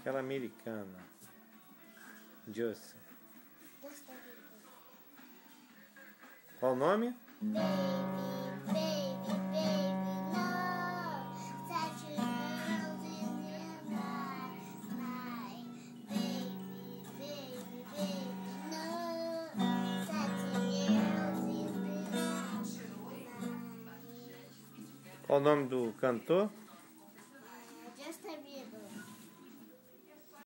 Aquela americana. Justin. Qual o nome? Baby, baby, baby, no. Such a girl in the night. Baby, baby, baby, no. Such a girl in the night. Qual o nome do cantor?